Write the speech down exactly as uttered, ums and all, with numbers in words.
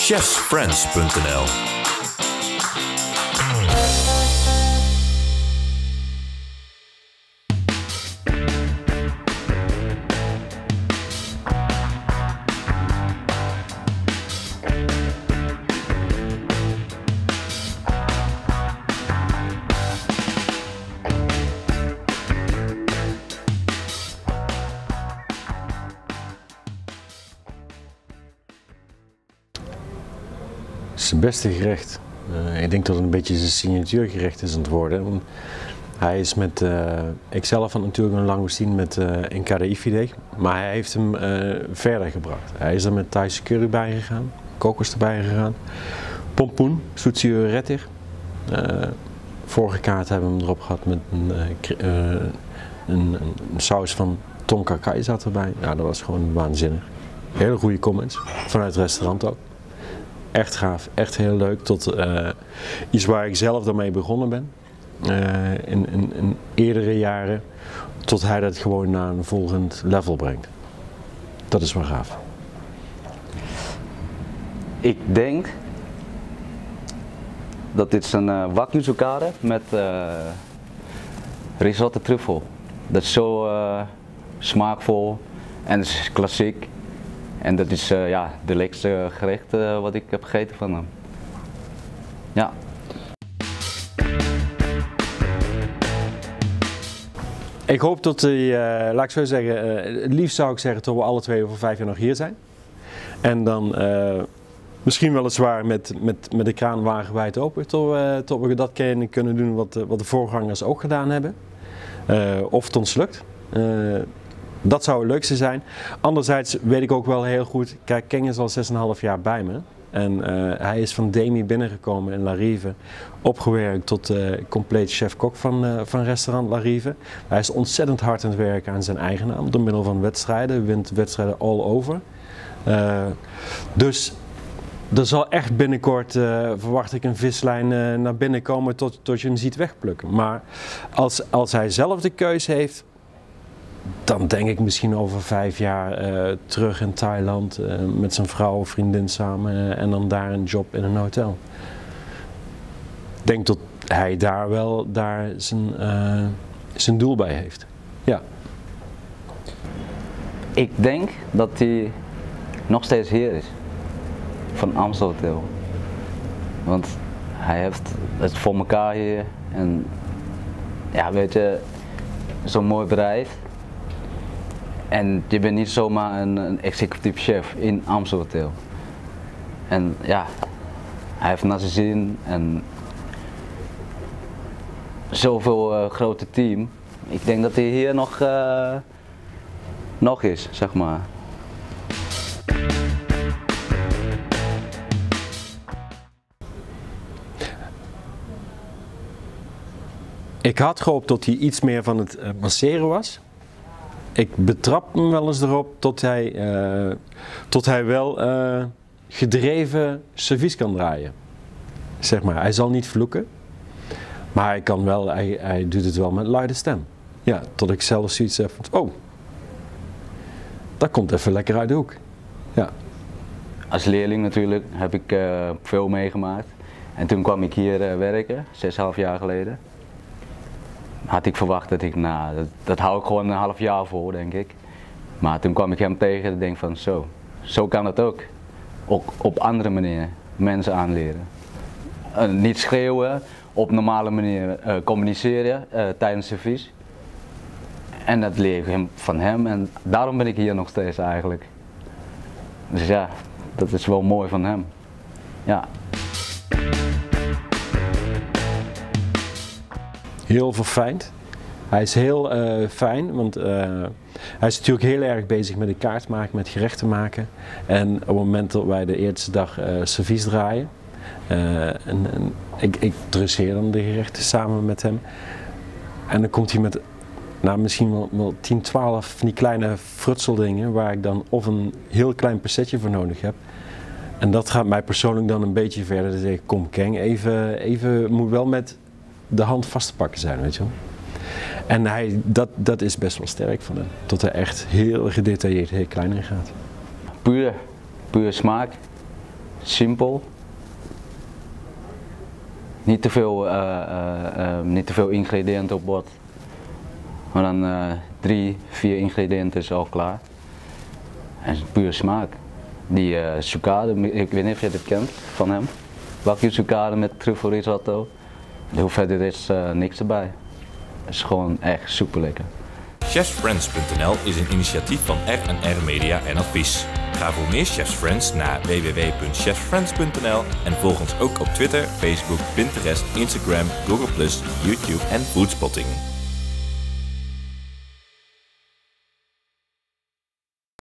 chefsfriends punt n l. Zijn beste gerecht. Uh, ik denk dat het een beetje zijn signatuurgerecht is aan het worden. Want hij is met, uh, ik zelf had natuurlijk een langoustine met uh, een karaïfilet, maar hij heeft hem uh, verder gebracht. Hij is er met Thaise curry bij gegaan, kokos erbij gegaan, pompoen, zoetzure rettig. Uh, vorige kaart hebben we hem erop gehad met een, uh, een, een, een saus van tonka kai zat erbij. Ja, dat was gewoon waanzinnig. Hele goede comments, vanuit het restaurant ook. Echt gaaf, echt heel leuk, tot uh, iets waar ik zelf daarmee begonnen ben, uh, in, in, in eerdere jaren, tot hij dat gewoon naar een volgend level brengt. Dat is wel gaaf. Ik denk dat dit is een uh, wagyu zucchine met uh, risotto truffel. Dat is zo uh, smaakvol en het is klassiek. En dat is uh, ja, de lekkerste gerecht uh, wat ik heb gegeten van hem. Ja. Ik hoop dat hij, uh, laat ik zo zeggen, uh, het liefst zou ik zeggen dat we alle twee over vijf jaar nog hier zijn. En dan uh, misschien weliswaar met, met, met de kraan wagenwijd open, tot we, tot we dat kunnen doen wat, wat de voorgangers ook gedaan hebben. Uh, of het ons lukt. Uh, Dat zou het leukste zijn. Anderzijds weet ik ook wel heel goed, kijk, Ken is al zes en een half jaar bij me. En uh, hij is van Demi binnengekomen in La Rive, opgewerkt tot uh, compleet chef-kok van, uh, van restaurant La Rive. Hij is ontzettend hard aan het werken aan zijn eigen naam, door middel van wedstrijden, wint wedstrijden all over. Uh, dus er zal echt binnenkort, uh, verwacht ik, een vislijn uh, naar binnen komen tot, tot je hem ziet wegplukken. Maar als, als hij zelf de keuze heeft, dan denk ik misschien over vijf jaar uh, terug in Thailand uh, met zijn vrouw of vriendin samen uh, en dan daar een job in een hotel. Ik denk dat hij daar wel daar zijn, uh, zijn doel bij heeft. Ja. Ik denk dat hij nog steeds hier is, van Amstel Hotel. Want hij heeft het voor elkaar hier en ja, weet je, zo'n mooi bedrijf. En je bent niet zomaar een, een executief chef in Amstel Hotel. En ja, hij heeft naar zijn zin en zoveel uh, grote team. Ik denk dat hij hier nog, uh, nog is, zeg maar. Ik had gehoopt dat hij iets meer van het uh, masseren was. Ik betrap hem wel eens erop tot hij, uh, tot hij wel uh, gedreven servies kan draaien. Zeg maar, hij zal niet vloeken, maar hij kan wel, hij, hij doet het wel met luide stem. Ja, tot ik zelf zoiets heb van, oh, dat komt even lekker uit de hoek. Ja. Als leerling natuurlijk heb ik uh, veel meegemaakt. En toen kwam ik hier uh, werken, zes half jaar geleden. Had ik verwacht dat ik, nou, dat, dat hou ik gewoon een half jaar voor, denk ik. Maar toen kwam ik hem tegen en denk van zo, zo kan het ook. Ook op andere manieren mensen aanleren. Uh, niet schreeuwen, op normale manier uh, communiceren uh, tijdens servies. En dat leer ik hem, van hem en daarom ben ik hier nog steeds eigenlijk. Dus ja, dat is wel mooi van hem. Ja. Heel verfijnd. Hij is heel uh, fijn, want uh, hij is natuurlijk heel erg bezig met de kaart maken, met gerechten maken. En op het moment dat wij de eerste dag uh, servies draaien, uh, en, en ik, ik dresseer dan de gerechten samen met hem. En dan komt hij met nou, misschien wel, wel tien, twaalf van die kleine frutseldingen waar ik dan of een heel klein pincetje voor nodig heb. En dat gaat mij persoonlijk dan een beetje verder. Dan zeg ik, kom Ken, even, even moet wel met de hand vast te pakken zijn, weet je wel. En hij, dat, dat is best wel sterk van hem. Tot hij echt heel gedetailleerd, heel klein in gaat. Puur, puur smaak. simpel. Niet te veel, uh, uh, uh, niet te veel ingrediënten op bord. Maar dan uh, drie, vier ingrediënten is al klaar. En puur smaak. Die uh, sucade, ik weet niet of je dit kent van hem. Wagyu sucade met truffel risotto. Hoeveel is uh, niks erbij. Het is gewoon echt super lekker. Chefsfriends punt n l is een initiatief van R en R Media en Advies. Ga voor meer Chefs Friends naar w w w punt chefsfriends punt n l en volg ons ook op Twitter, Facebook, Pinterest, Instagram, Google plus, YouTube en Foodspotting.